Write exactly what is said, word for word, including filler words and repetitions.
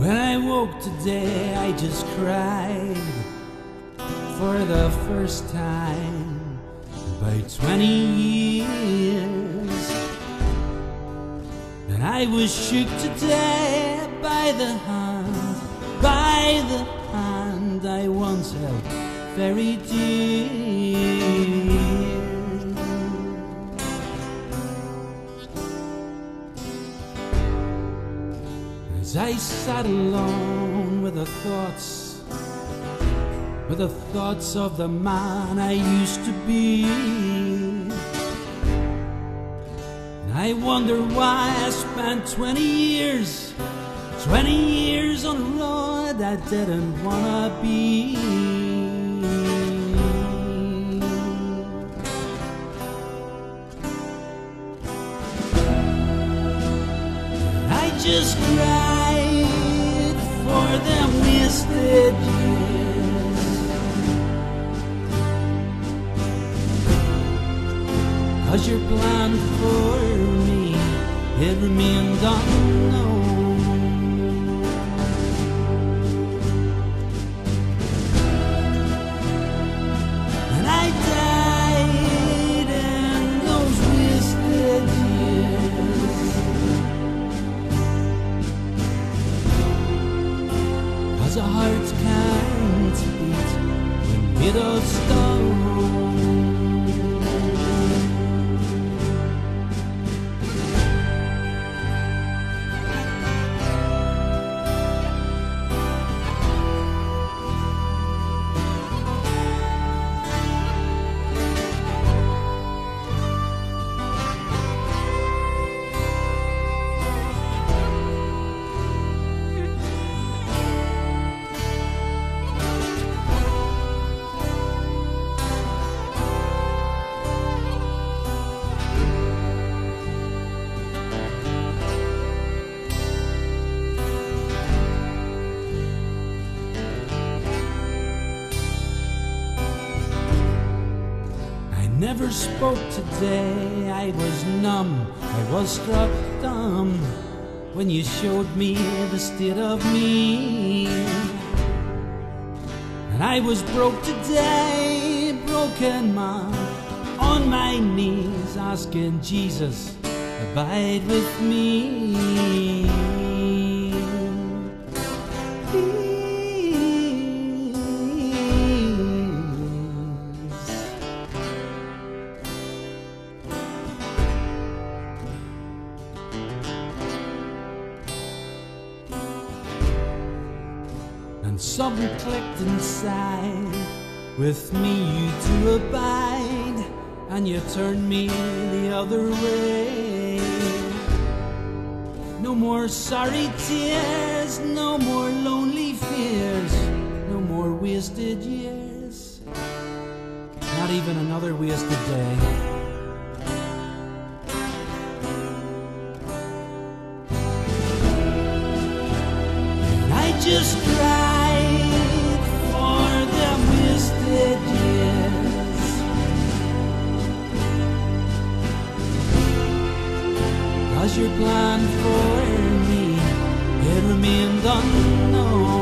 When I woke today, I just cried for the first time by twenty years. And I was shook today by the hand, by the hand I once held very dear. As I sat alone with the thoughts, with the thoughts of the man I used to be, and I wonder why I spent twenty years, twenty years on a road I didn't wanna be. I just cried for them wasted years, 'cause your plan for me, it remained unknown. And I died in those wasted years, 'cause a heart can't beat when made of stone. Never spoke today, I was numb, I was struck dumb when you showed me the state of me. And I was broke today, broken man, on my knees asking Jesus, abide with me. And something clicked inside, with me you to abide, and you turned me the other way. No more sorry tears, no more lonely fears, no more wasted years, not even another wasted day. I just cried for them wasted years, 'cause your plan for me, it remained unknown.